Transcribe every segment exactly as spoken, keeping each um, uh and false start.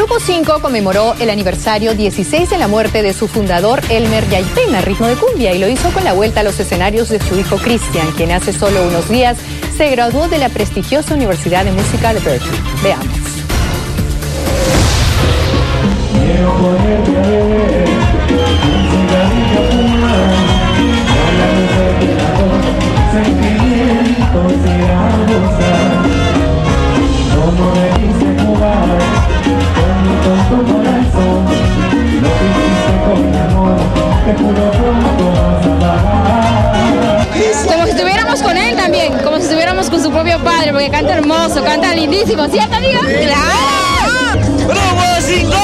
Grupo cinco conmemoró el aniversario dieciséis de la muerte de su fundador Elmer Yaipen a ritmo de cumbia y lo hizo con la vuelta a los escenarios de su hijo Cristian, quien hace solo unos días se graduó de la prestigiosa Universidad de Música de Berkeley. Veamos. Quiero ponerte a beber un cigarrillo fumar, con la luz de tu sentimientos ir a gozar. Como debiste jugar con mi tonto corazón, lo que hiciste con mi amor, te juro pronto vas a pagar. Como si estuviéramos con él también, como si estuviéramos con su propio padre, porque canta hermoso, canta lindísimo, ¿cierto, amiga? ¡Claro! ¡Grupo cinco!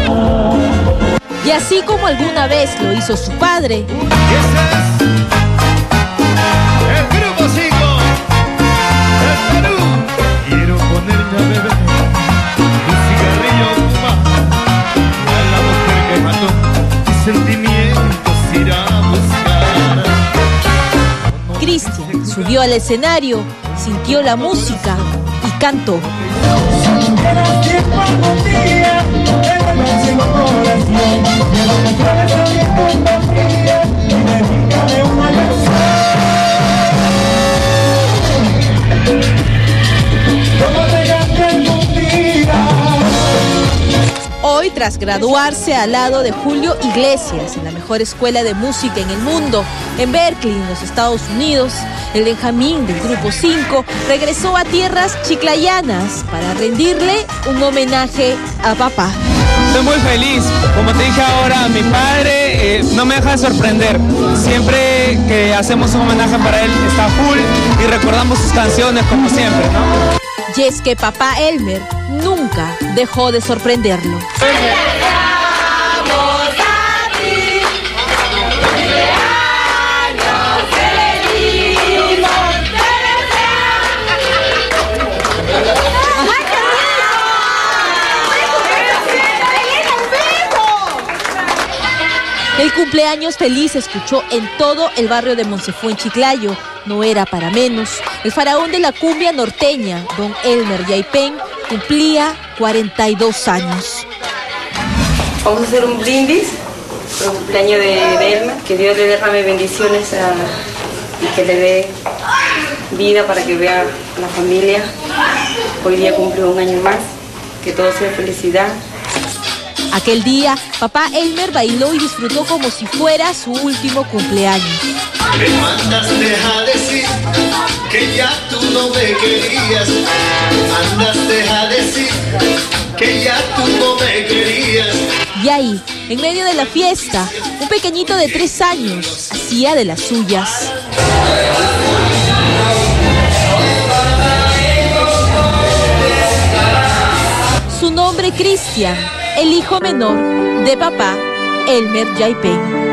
Y así como alguna vez lo hizo su padre, El Grupo cinco del Perú. Quiero ponerme a beber un cigarrillo más, a la mujer que mató mis sentimientos ir a buscar. Cristian subió al escenario, sintió la música y cantó. Hoy, tras graduarse al lado de Julio Iglesias en la mejor escuela de música en el mundo, en Berkeley, en los Estados Unidos, el Benjamín del Grupo cinco regresó a tierras chiclayanas para rendirle un homenaje a papá. Estoy muy feliz, como te dije ahora, mi padre eh, no me deja de sorprender. Siempre que hacemos un homenaje para él está full y recordamos sus canciones como siempre, ¿no? Y es que papá Elmer nunca dejó de sorprenderlo. El cumpleaños feliz se escuchó en todo el barrio de Monsefú, en Chiclayo. No era para menos. El faraón de la cumbia norteña, don Elmer Yaipen, cumplía cuarenta y dos años. Vamos a hacer un brindis por el cumpleaños de, de Elmer. Que Dios le derrame bendiciones a, y que le dé vida para que vea a la familia. Hoy día cumplió un año más. Que todo sea felicidad. Aquel día, papá Elmer bailó y disfrutó como si fuera su último cumpleaños. Me mandaste a decir que ya tú no me querías. Me mandaste a decir que ya tú no me querías. Y ahí, en medio de la fiesta, un pequeñito de tres años hacía de las suyas. Su nombre, Cristian, el hijo menor de papá Elmer Yaipen.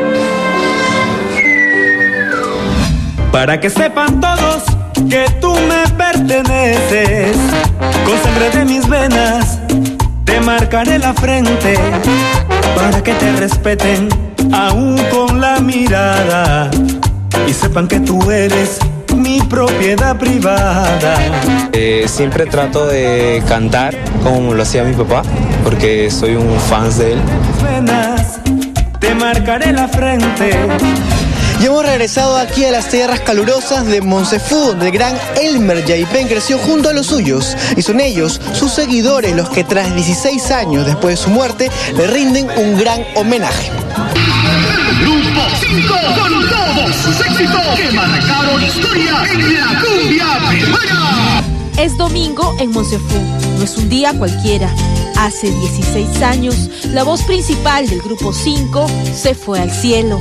Para que sepan todos que tú me perteneces, con sangre de mis venas te marcaré la frente, para que te respeten aún con la mirada y sepan que tú eres mi propiedad privada. Eh, siempre trato de cantar como lo hacía mi papá, porque soy un fan de él. Venas, te marcaré la frente. Y hemos regresado aquí a las tierras calurosas de Monsefú, donde el gran Elmer Yaipen creció junto a los suyos. Y son ellos, sus seguidores, los que tras dieciséis años después de su muerte, le rinden un gran homenaje. Grupo cinco con todos sus éxitos que marcaron historia en la cumbia peruana. Es domingo en Monsefú, no es un día cualquiera. Hace dieciséis años, la voz principal del Grupo cinco se fue al cielo.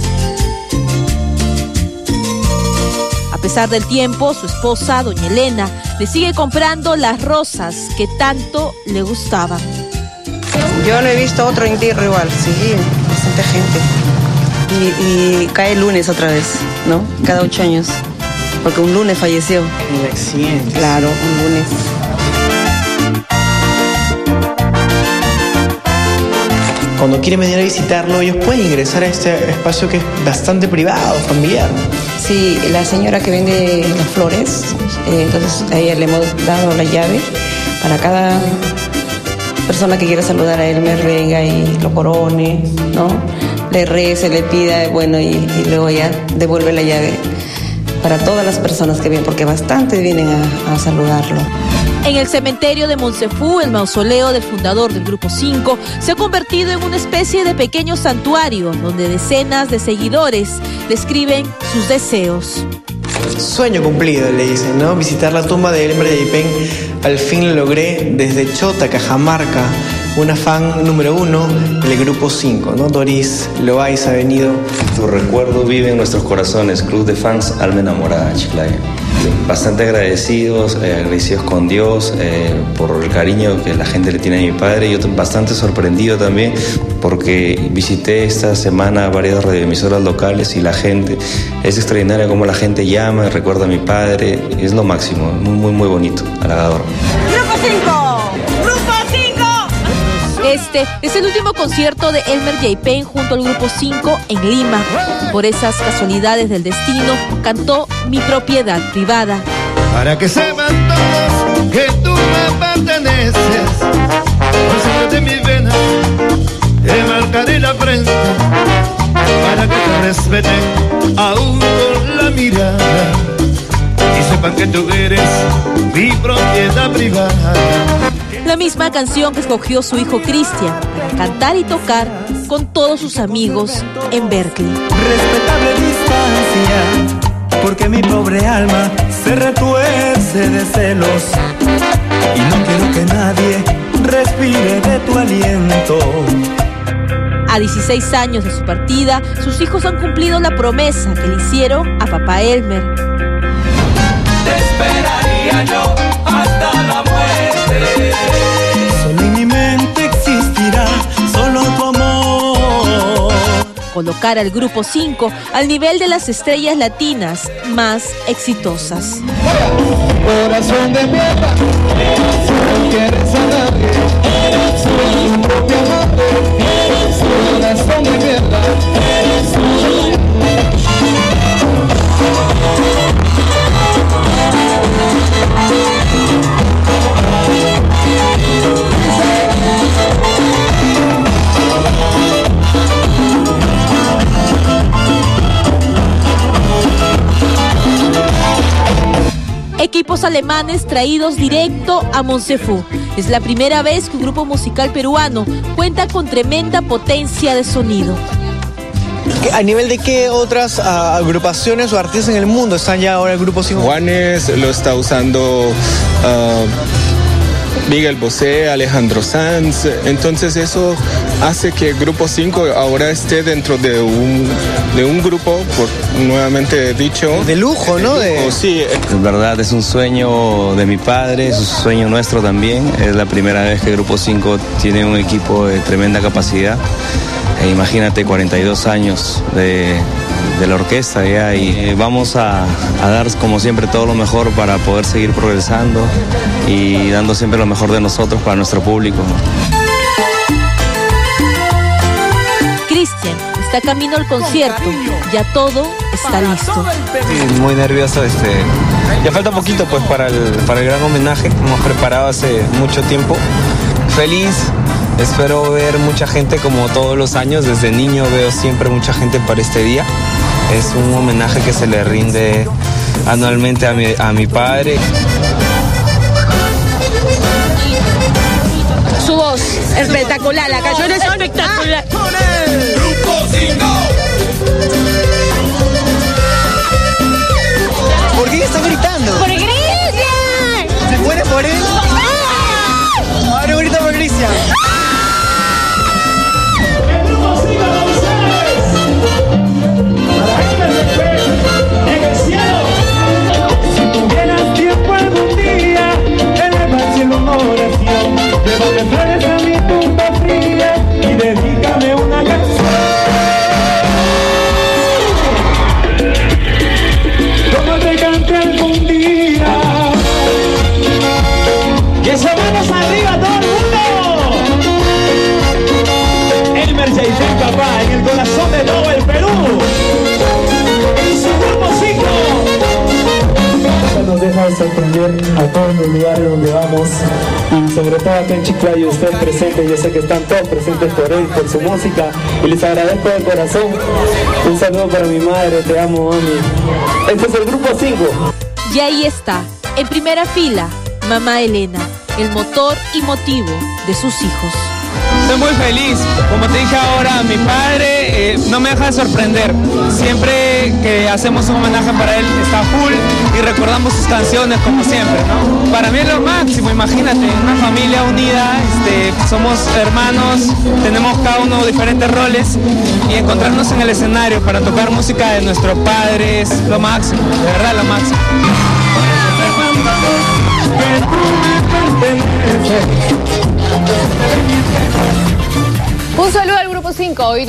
A pesar del tiempo, su esposa, doña Elena, le sigue comprando las rosas que tanto le gustaban. Yo no he visto otro entierro igual, sí, bastante gente. Y, y cae el lunes otra vez, ¿no? Cada ocho años. Porque un lunes falleció. El accidente. Claro, un lunes. Cuando quieren venir a visitarlo, ellos pueden ingresar a este espacio que es bastante privado, familiar. Sí, la señora que vende las flores, eh, entonces a ella le hemos dado la llave para cada persona que quiera saludar a Elmer venga y lo corone, ¿no? Le rece, le pida, bueno, y, y luego ya devuelve la llave para todas las personas que vienen, porque bastante vienen a, a saludarlo. En el cementerio de Monsefú, el mausoleo del fundador del Grupo cinco se ha convertido en una especie de pequeño santuario donde decenas de seguidores le escriben sus deseos. Sueño cumplido, le dicen, ¿no? Visitar la tumba de Elmer Yaipen. Al fin lo logré desde Chota, Cajamarca. Una fan número uno del Grupo cinco, ¿no? Doris Loaiza ha venido. Tu recuerdo vive en nuestros corazones. Club de fans Alma Enamorada, Chiclayo. Bastante agradecidos, eh, agradecidos con Dios eh, por el cariño que la gente le tiene a mi padre. Y yo bastante sorprendido también porque visité esta semana varias radioemisoras locales y la gente, es extraordinaria cómo la gente llama y recuerda a mi padre. Es lo máximo, muy, muy, muy bonito, halagador. ¡Grupo cinco! ¡Grupo cinco! Este es el último concierto de Elmer Yaipen junto al Grupo cinco en Lima. Por esas casualidades del destino, cantó Mi propiedad privada. Para que sepan todos que tú me perteneces, por sangre de mis venas te marcaré la frente, para que te respeten aún con la mirada y sepan que tú eres mi propiedad privada. La misma canción que escogió su hijo Cristian para cantar y tocar con todos sus amigos en Berkeley. Respetable distancia, porque mi pobre alma se retuerce de celos y no quiero que nadie respire de tu aliento. A dieciséis años de su partida, sus hijos han cumplido la promesa que le hicieron a papá Elmer. Te esperaría yo hasta la muerte. Solo en mi mente existirá solo tu amor. Colocar al Grupo cinco al nivel de las estrellas latinas más exitosas. Corazón de mierda, no quieres a nadie, eres tu propia madre, corazón de mierda, eres tú. Equipos alemanes traídos directo a Monsefú. Es la primera vez que un grupo musical peruano cuenta con tremenda potencia de sonido. ¿A nivel de qué otras uh, agrupaciones o artistas en el mundo están ya ahora el Grupo cinco? Juanes lo está usando uh, Miguel Bosé, Alejandro Sanz. Entonces eso hace que el Grupo cinco ahora esté dentro de un, de un grupo, por, nuevamente dicho. De lujo, ¿no? De lujo, de... Sí. Es verdad, es un sueño de mi padre, es un sueño nuestro también. Es la primera vez que el Grupo cinco tiene un equipo de tremenda capacidad. E imagínate, cuarenta y dos años de, de la orquesta ya, y eh, vamos a, a dar como siempre todo lo mejor para poder seguir progresando y dando siempre lo mejor de nosotros para nuestro público. Cristian está camino al concierto, ya todo está listo. Sí, muy nervioso, este, ya falta poquito pues para el, para el gran homenaje, hemos preparado hace mucho tiempo. Feliz. Espero ver mucha gente como todos los años, desde niño veo siempre mucha gente para este día. Es un homenaje que se le rinde anualmente a mi, a mi padre. Su voz espectacular, la canción es espectacular. Grupo cinco. ¿Por qué están gritando? ¡Por Cristian! ¿Se muere por él? Ahora grita por Cristian. En el corazón de todo el Perú, en su Grupo cinco. de sorprender a todos los lugares donde vamos y sobre todo acá en Chiclayo, ustedes presentes, yo sé que están todos presentes por él, por su música y les agradezco de corazón. Un saludo para mi madre, te amo, mami. Este es el grupo cinco. Y ahí está, en primera fila, mamá Elena, el motor y motivo de sus hijos. Estoy muy feliz, como te dije ahora, mi padre eh, no me deja de sorprender. Siempre que hacemos un homenaje para él está full y recordamos sus canciones como siempre, ¿no? Para mí es lo máximo, imagínate, una familia unida, este, somos hermanos, tenemos cada uno diferentes roles y encontrarnos en el escenario para tocar música de nuestro padre es lo máximo, de verdad lo máximo. Un saludo al grupo cinco. Hoy